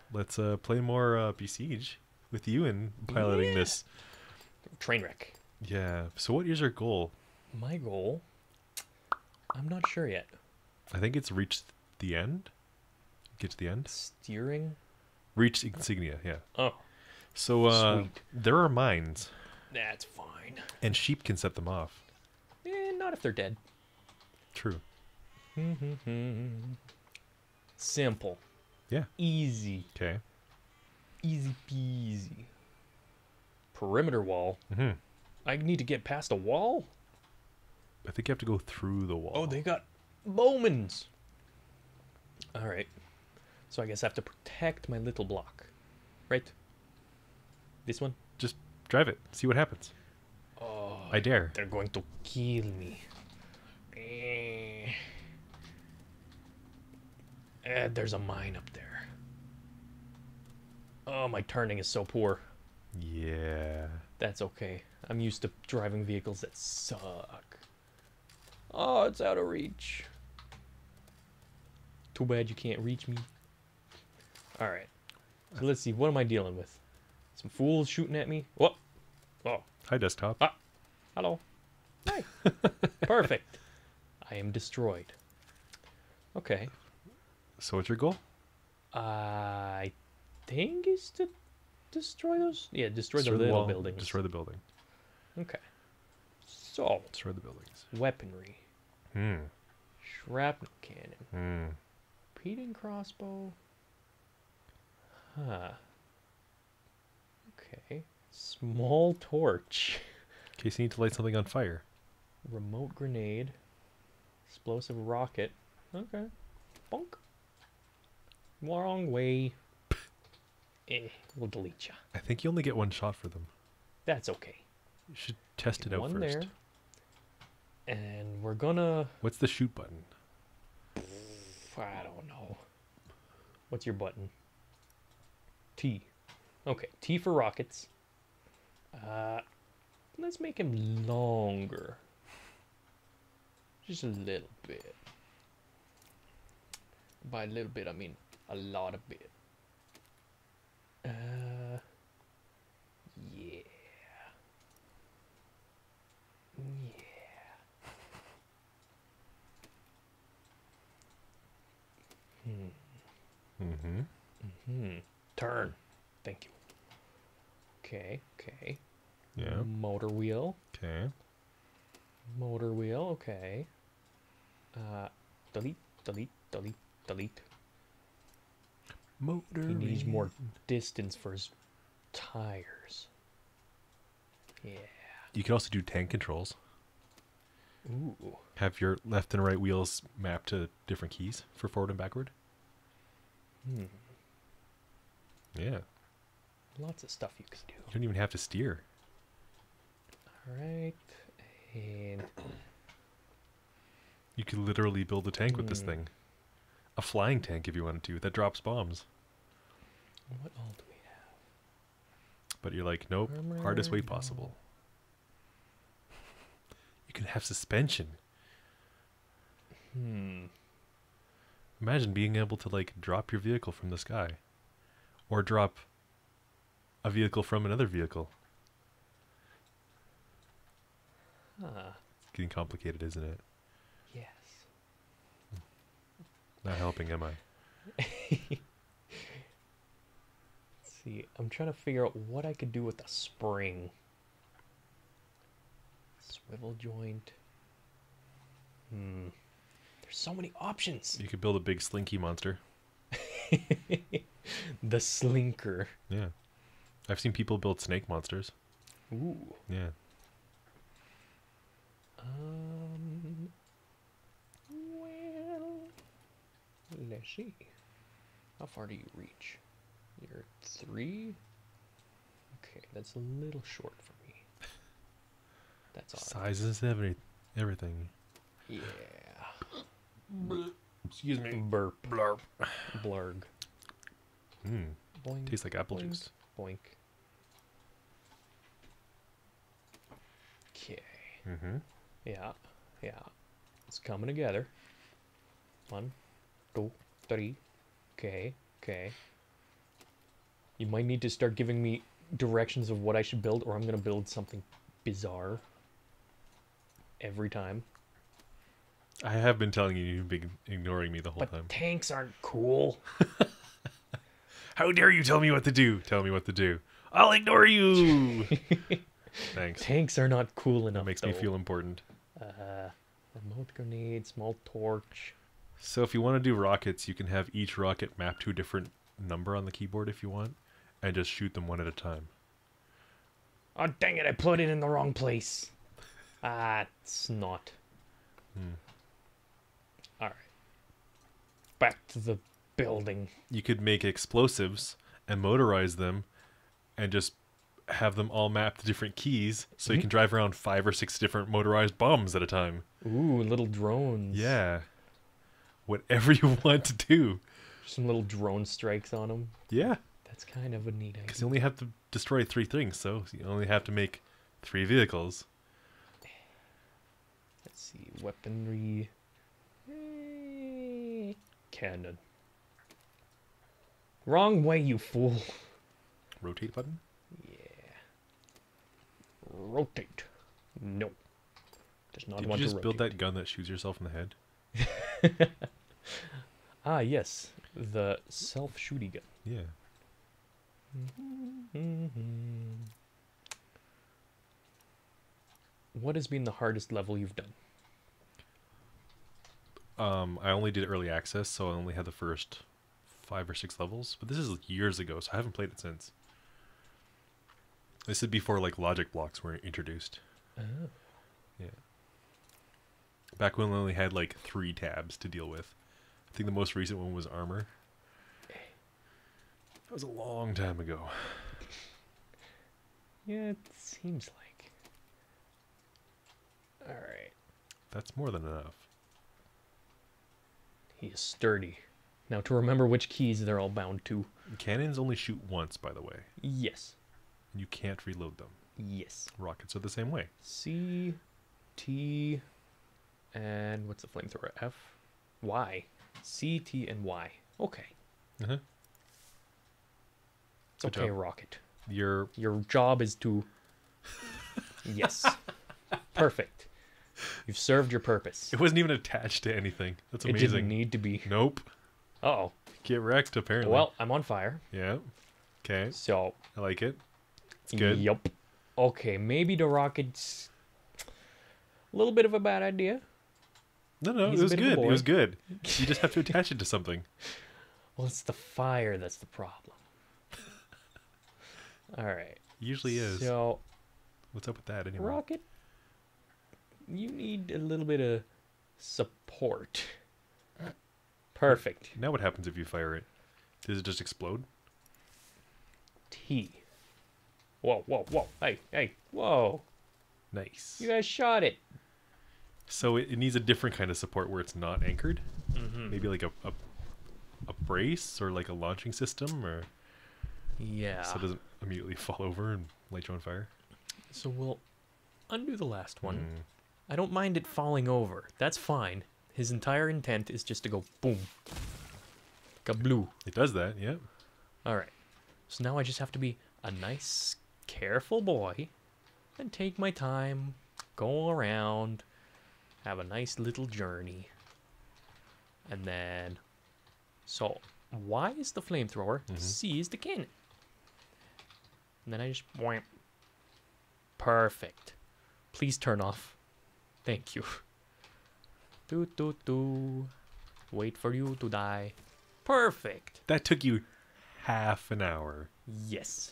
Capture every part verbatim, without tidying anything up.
let's uh, play more uh, Besiege with you and piloting Yeah. this. Train wreck. Yeah. So what is your goal? My goal, I'm not sure yet. I think it's reach the end. Get to the end. Steering? Reach insignia. Yeah. Oh, So uh, Sweet. there are mines, that's fine. and sheep can set them off. Eh, not if they're dead. True. Simple. Yeah. Easy. Okay. Easy peasy. Perimeter wall. hmm I need to get past a wall? I think you have to go through the wall. Oh, they got bowmans. Alright. So I guess I have to protect my little block. Right? This one? Just drive it. See what happens. Oh, I dare. they're going to kill me. Eh. Eh, there's a mine up there. Oh, my turning is so poor. Yeah. That's okay. I'm used to driving vehicles that suck. Oh, it's out of reach. Too bad you can't reach me. Alright. So let's see. What am I dealing with? Some fools shooting at me? Whoa. Oh. Hi, desktop. Ah. Hello. Hi. Perfect. I am destroyed. Okay. So what's your goal? I think is to destroy those. Yeah, destroy, Destroy the little wall, buildings. Destroy the building. Okay. So, Destroy the buildings. weaponry. Hmm. Shrapnel cannon. Hmm. Repeating crossbow. Huh. Okay. Small torch. In case you need to light something on fire. Remote grenade. Explosive rocket. Okay. Bonk. Wrong way. Eh, we'll delete ya. I think you only get one shot for them. That's okay. You should test it out One first. there. And we're gonna... What's the shoot button? I don't know. What's your button? T. Okay, T for rockets. Uh, let's make him longer. Just a little bit. By a little bit, I mean a lot of bit. Uh, yeah. Yeah. Hmm. Mm-hmm. Hmm. Turn. Thank you. Okay, okay. Yeah. Motor wheel. Okay. Motor wheel, okay. Uh, delete, delete, delete, delete. Motor. He needs more distance for his tires. Yeah. You can also do tank controls. Ooh. Have your left and right wheels mapped to different keys for forward and backward. Hmm. Yeah. Lots of stuff you can do. You don't even have to steer. Alright. And You could literally build a tank with this Hmm. thing. A flying tank if you wanted to that drops bombs. what all do we have? But you're like, nope, hardest way possible. You can have suspension. Hmm. Imagine being able to like drop your vehicle from the sky. Or drop a vehicle from another vehicle. Huh. It's getting complicated, isn't it? Yes. Not helping, am I? Let's see. I'm trying to figure out what I could do with a spring. Swivel joint. Hmm. There's so many options. You could build a big slinky monster. The slinker. Yeah. I've seen people build snake monsters. Ooh. Yeah. Um. Well, let's see. How far do you reach? You're three. Okay, that's a little short for me. That's all. right. Sizes, every, everything. Yeah. Excuse me. Burp. Blarp. Blurg. Mm. Boing. Tastes like apple boink, juice. Boink. Okay. Mm-hmm. Yeah. Yeah. It's coming together. One, two, three. Okay. Okay. You might need to start giving me directions of what I should build, or I'm gonna build something bizarre every time. I have been telling you, you've been ignoring me the whole But time. tanks aren't cool. How dare you tell me what to do? Tell me what to do. I'll ignore you. Thanks. Tanks are not cool enough. That makes though. me feel important. Uh, remote grenade, small torch. So if you want to do rockets, you can have each rocket mapped to a different number on the keyboard if you want, and just shoot them one at a time. Oh, dang it, I put it in the wrong place. Ah, it's not. Hmm. Alright. Back to the building. You could make explosives and motorize them and just have them all mapped to different keys so you Mhm. can drive around five or six different motorized bombs at a time. Ooh, little drones. Yeah. Whatever you want to do. Some little drone strikes on them. Yeah. That's kind of a neat idea. Because you only have to destroy three things, so you only have to make three vehicles. Let's see, weaponry. Eh, Cannon. Wrong way, you fool. Rotate button? Yeah. Rotate. No. Does not Did you want just to build rotate. that gun that shoots yourself in the head? Ah, yes. The self-shooty gun. Yeah. What has been the hardest level you've done? Um, I only did early access, so I only had the first five or six levels. But this is years ago, so I haven't played it since. This is before like logic blocks were introduced. Oh. Yeah. Back when we only had like three tabs to deal with. I think the most recent one was armor. That was a long time ago. Yeah, it seems like. Alright. That's more than enough. He is sturdy. Now to remember which keys they're all bound to. Cannons only shoot once, by the way. Yes. You can't reload them. Yes. Rockets are the same way. C, T, and what's the flamethrower? F, Y. C, T, and Y. Okay. Uh-huh. It's Good okay, job. Rocket. Your Your job is to... Yes. Perfect. You've served your purpose. It wasn't even attached to anything. That's It amazing. didn't need to be. Nope. Uh-oh. Get wrecked, apparently. Well, I'm on fire. Yeah. Okay. So... I like it. It's good. Yup. Okay, maybe the rocket's a little bit of a bad idea. No, no, He's it a was bit of a good. It boy. was good. You just have to attach it to something. Well, it's the fire that's the problem. All right. Usually is. So, What's up with that anyway? rocket, you need a little bit of support. Perfect. Now what happens if you fire it? Does it just explode? T. Whoa, whoa, whoa. Hey, hey, whoa. Nice. You guys shot it. So it, it needs a different kind of support where it's not anchored. Mm-hmm. Maybe like a, a a brace or like a launching system, or Yeah. so it doesn't immediately fall over and light you on fire. So we'll undo the last one. Mm. I don't mind it falling over. That's fine. His entire intent is just to go boom. Kabloo. It does that, yeah. Alright. So now I just have to be a nice, careful boy and take my time, go around, have a nice little journey. And then, so Y is the flamethrower, Mhm. C is the cannon. And then I just wham. Perfect. Please turn off. Thank you. Do do do. Wait for you to die. Perfect. That took you half an hour. Yes.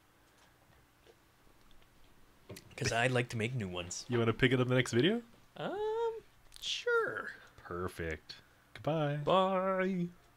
Because I'd like to make new ones. You want to pick it up in the next video? Um, sure. Perfect. Goodbye. Bye.